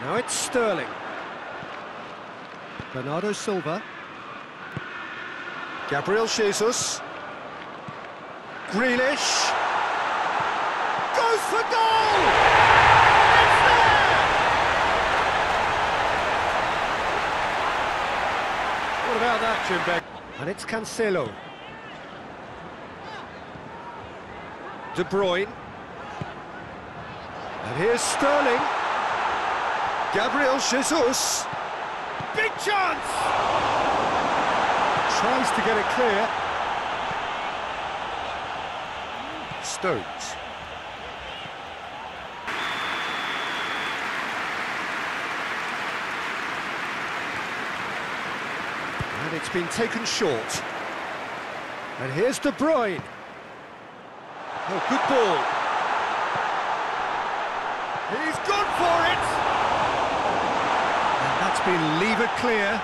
Now it's Sterling. Bernardo Silva. Gabriel Jesus. Grealish. Goes for goal! It's there! What about that, Jim Beck? And it's Cancelo. De Bruyne. And here's Sterling. Gabriel Jesus. Big chance! Tries to get it clear. Stones. And it's been taken short. And here's De Bruyne. Oh, good ball. He's gone for it! And that's been levered clear.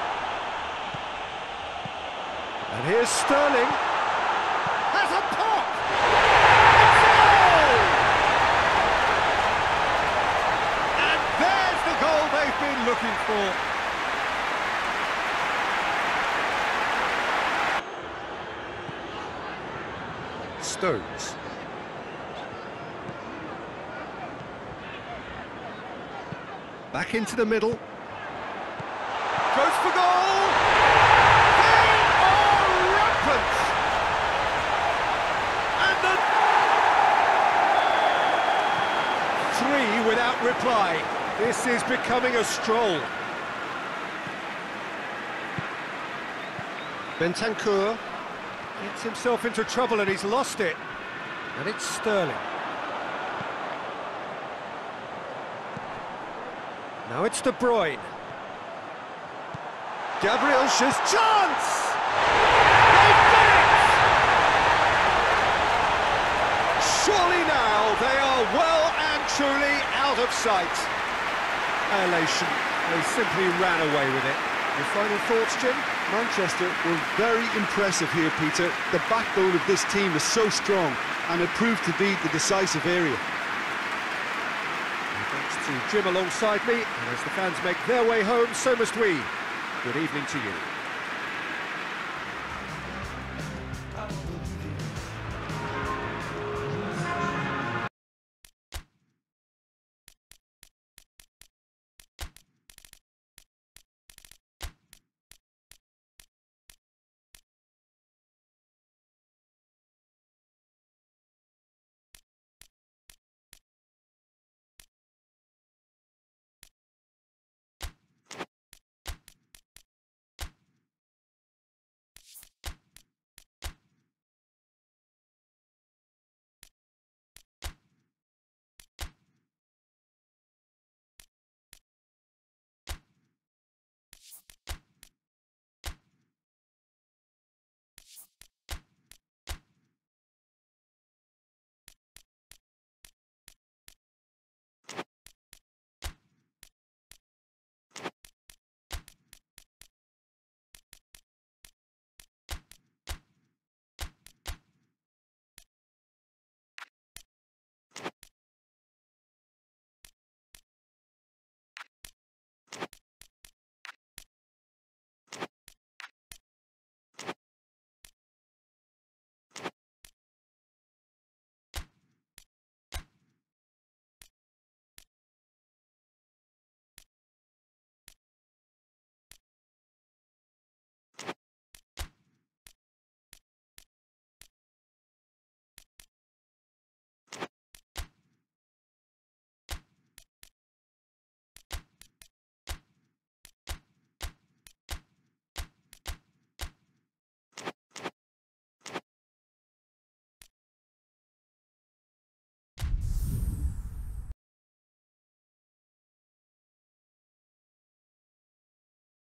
And here's Sterling. Has a pop! It's a goal! And there's the goal they've been looking for. Stones. Back into the middle. Goes for goal! They are rampant! And the... 3 without reply. This is becoming a stroll. Bentancur gets himself into trouble and he's lost it. And it's Sterling. Now it's De Bruyne. Gabriel Jesus, chance! They've done it! Surely now they are well and truly out of sight. Elation. They simply ran away with it. Your final thoughts, Jim? Manchester were very impressive here, Peter. The backbone of this team is so strong, and it proved to be the decisive area. Thanks to Jim alongside me, and as the fans make their way home, so must we. Good evening to you.